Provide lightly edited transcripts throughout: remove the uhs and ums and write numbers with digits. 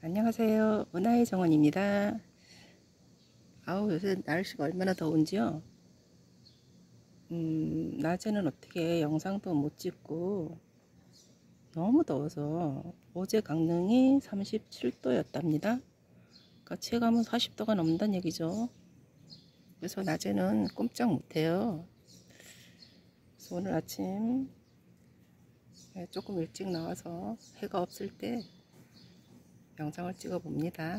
안녕하세요. 은하의 정원입니다. 아우, 요새 날씨가 얼마나 더운지요. 낮에는 어떻게 영상도 못 찍고 너무 더워서 어제 강릉이 37도였답니다. 그러니까 체감은 40도가 넘는다는 얘기죠. 그래서 낮에는 꼼짝 못해요. 그래서 오늘 아침 조금 일찍 나와서 해가 없을 때 영상을 찍어 봅니다.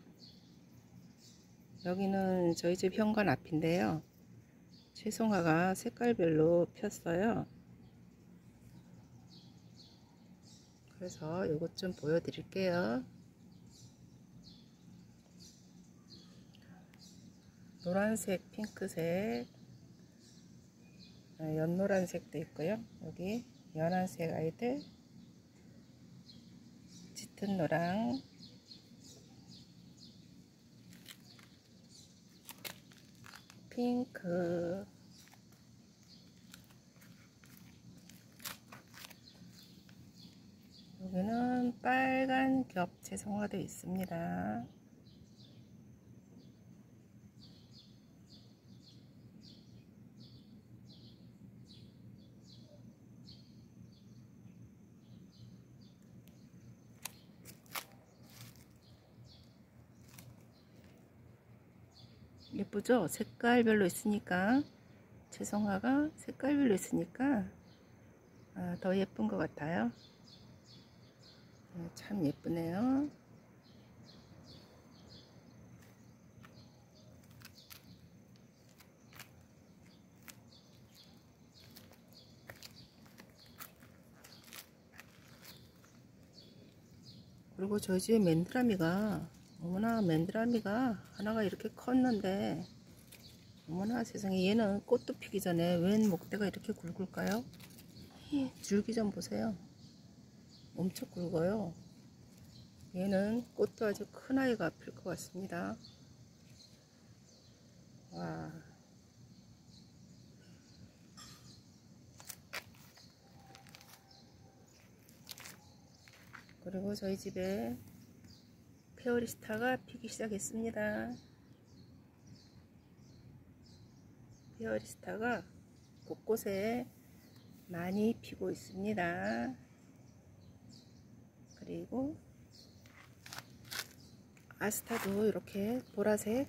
여기는 저희 집 현관 앞인데요. 채송화가 색깔별로 폈어요. 그래서 이것 좀 보여드릴게요. 노란색, 핑크색, 연노란색도 있고요. 여기 연한색 아이들, 짙은 노랑, 핑크, 여기는 빨간 겹 채송화도 있습니다. 예쁘죠? 색깔별로 있으니까, 채송화가 색깔별로 있으니까 더 예쁜 것 같아요. 참 예쁘네요. 그리고 저희 집에 맨드라미가, 어머나, 맨드라미가 하나가 이렇게 컸는데, 어머나 세상에, 얘는 꽃도 피기 전에 웬 목대가 이렇게 굵을까요? 줄기 좀 보세요. 엄청 굵어요. 얘는 꽃도 아주 큰 아이가 필 것 같습니다. 와. 그리고 저희 집에 페어리스타가 피기 시작했습니다. 페어리스타가 곳곳에 많이 피고 있습니다. 그리고 아스타도 이렇게 보라색,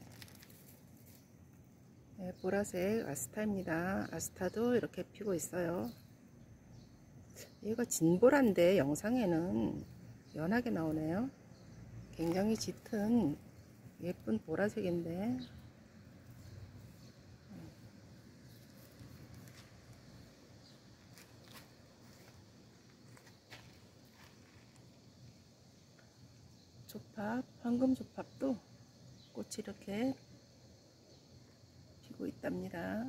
보라색 아스타입니다. 아스타도 이렇게 피고 있어요. 얘가 진보란데 영상에는 연하게 나오네요. 굉장히 짙은 예쁜 보라색인데, 조팝, 황금조팝도 꽃이 이렇게 피고 있답니다.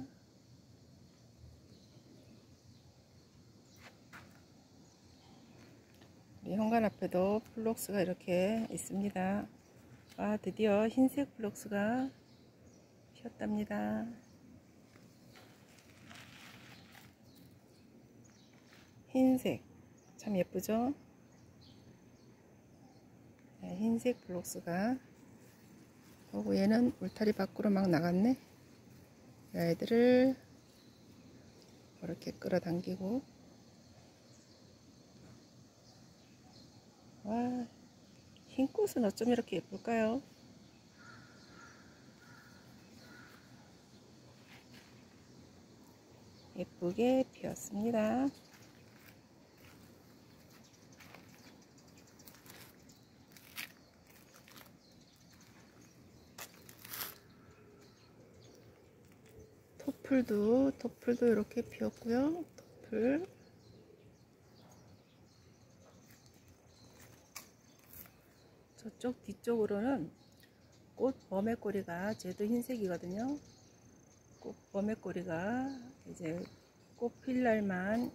우리 현관 앞에도 플록스가 이렇게 있습니다. 드디어 흰색 플록스가 피었답니다. 흰색 참 예쁘죠? 흰색 플록스가. 얘는 울타리 밖으로 막 나갔네. 애들을 이렇게 끌어당기고, 와, 흰 꽃은 어쩜 이렇게 예쁠까요? 예쁘게 피었습니다. 토플도 이렇게 피었고요. 토플. 저쪽 뒤쪽으로는 꽃 범의꼬리가, 쟤도 흰색이거든요. 꽃 범의꼬리가 이제 꽃 필 날만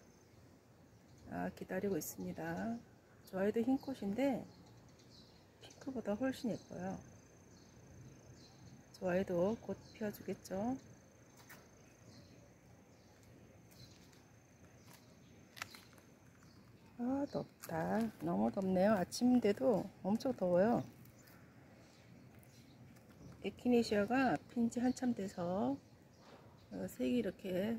기다리고 있습니다. 저 아이도 흰 꽃인데 핑크보다 훨씬 예뻐요. 저 아이도 곧 피워주겠죠. 아, 덥다. 너무 덥네요. 아침인데도 엄청 더워요. 에키네시아가 핀지 한참 돼서 색이 이렇게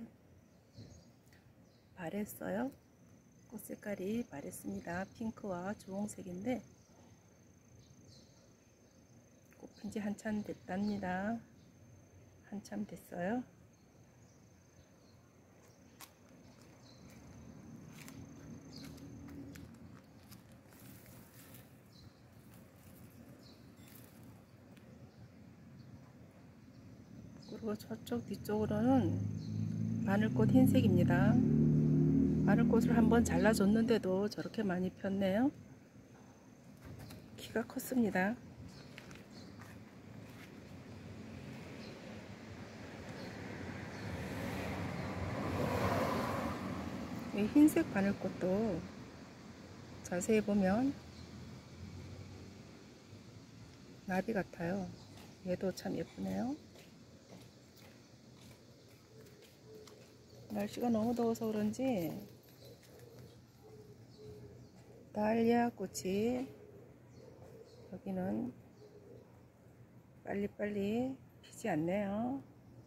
바랬어요. 꽃 색깔이 바랬습니다. 핑크와 주홍색인데 꽃 핀지 한참 됐답니다. 한참 됐어요. 그리고 저쪽 뒤쪽으로는 마늘꽃 흰색입니다. 마늘꽃을 한번 잘라줬는데도 저렇게 많이 폈네요. 키가 컸습니다. 이 흰색 마늘꽃도 자세히 보면 나비 같아요. 얘도 참 예쁘네요. 날씨가 너무 더워서 그런지 달리아 꽃이 여기는 빨리빨리 피지 않네요.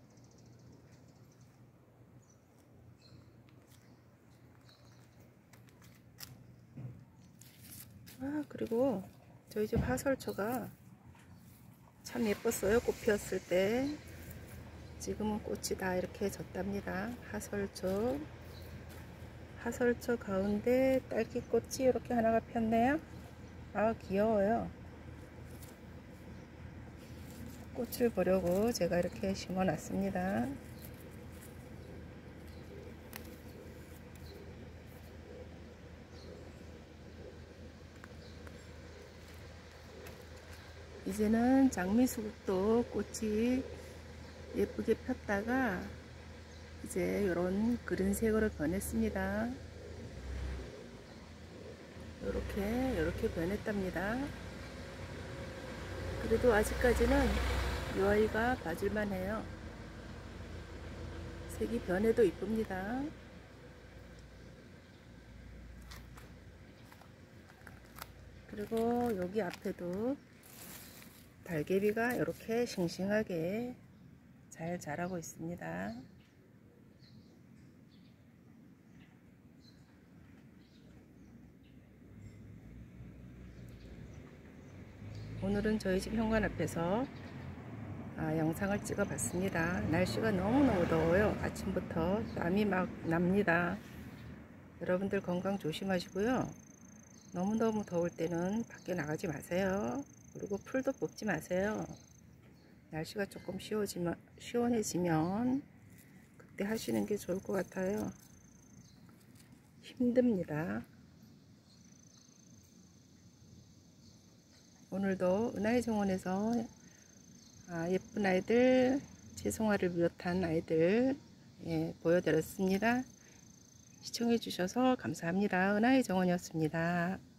그리고 저희 집 하설초가 참 예뻤어요. 꽃 피었을 때. 지금은 꽃이 다 이렇게 졌답니다. 하설초 가운데 딸기꽃이 이렇게 하나가 폈네요. 아, 귀여워요. 꽃을 보려고 제가 이렇게 심어 놨습니다. 이제는 장미수국도 꽃이 예쁘게 폈다가 이제 이런 그린색으로 변했습니다. 이렇게 변했답니다. 그래도 아직까지는 이 아이가 봐줄만 해요. 색이 변해도 이쁩니다. 그리고 여기 앞에도 달개비가 이렇게 싱싱하게 잘 자라고 있습니다. 오늘은 저희 집 현관 앞에서 영상을 찍어 봤습니다. 날씨가 너무너무 더워요. 아침부터 땀이 막 납니다. 여러분들 건강 조심하시고요. 너무너무 더울 때는 밖에 나가지 마세요. 그리고 풀도 뽑지 마세요. 날씨가 조금 시원해지면 그때 하시는 게 좋을 것 같아요. 힘듭니다. 오늘도 은하의 정원에서 예쁜 아이들, 채송화를 비롯한 아이들 보여드렸습니다. 시청해 주셔서 감사합니다. 은하의 정원이었습니다.